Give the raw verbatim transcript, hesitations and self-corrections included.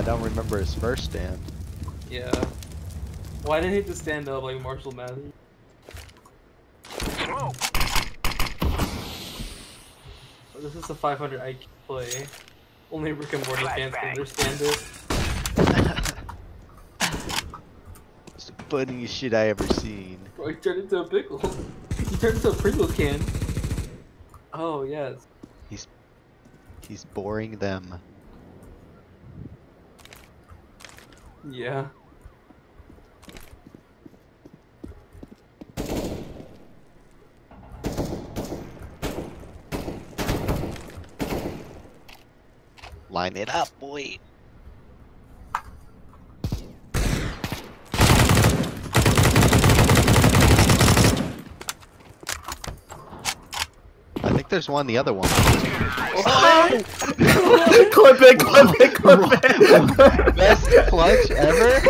don't remember his first stand. Yeah. Why didn't he just stand up like Marshall Mathers? Smoke. Oh, this is a five hundred I Q play. Only Rick and Morty fans can understand it. It's the funniest shit I ever seen. Bro, he turned into a pickle. He turned into a Pringles can. Oh, yes. He's he's boring them. Yeah. Line it up, boy. I think there's one the other one. Clip it, clip it, clip it. Best clutch ever?